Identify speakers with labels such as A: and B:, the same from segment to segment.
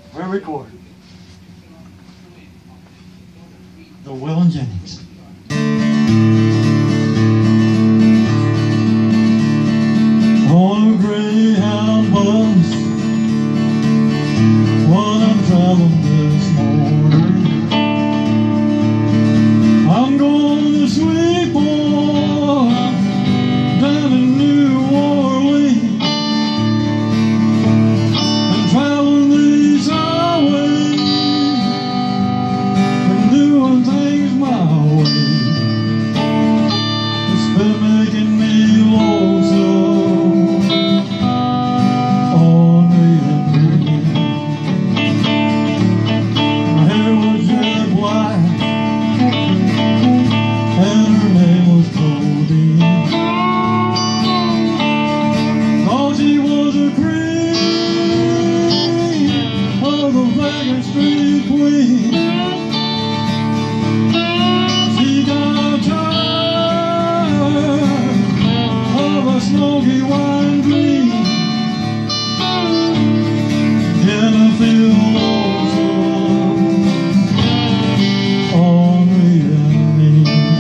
A: We're recording. The Waylon Jennings. On a Greyhound bus, while I'm traveling this morning, I'm going to Sweetwater, down in New Orleans, and traveling these highways, and doing things my way. It's been making me lonesome, onry and me. My hair was jet black, and her name was Cody. Thought she was a queen of the Vegas Street Queen. She got tired of a smoky wine dream, and I feel lonesome, onry and me.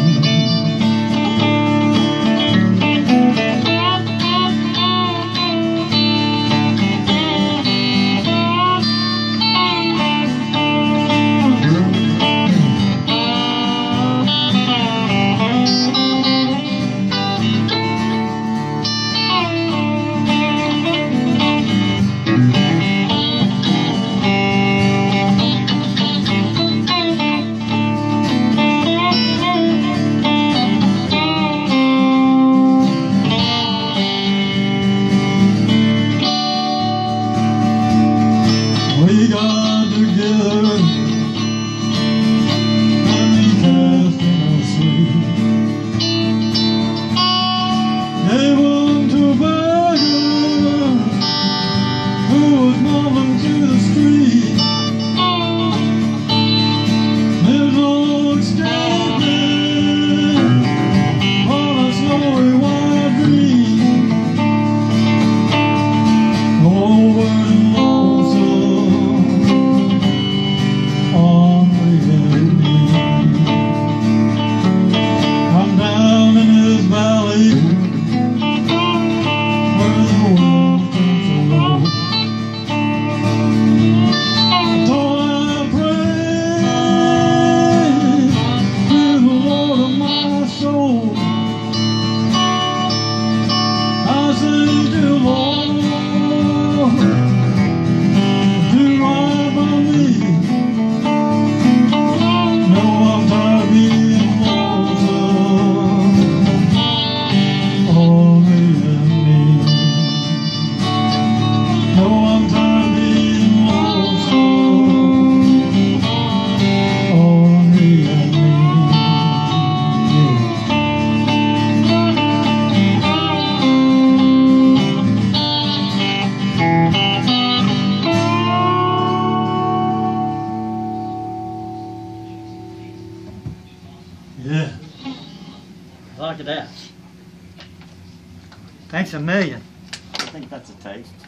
A: We got together and we cast in our sleep. Gave one to a beggar who was mumbling to the street. There's no escaping on a snowy white dream. Oh, we're lonesome, onry and me. I'm down in this valley where the world turns to road. Thought I'd pray to the Lord of my soul. I say, dear Lord, do right by me. No, I'm tired of being lonesome, onry and me. No, I'm tired of being lonesome, onry and me. Yeah. Look at that. Thanks a million.
B: I think that's a taste.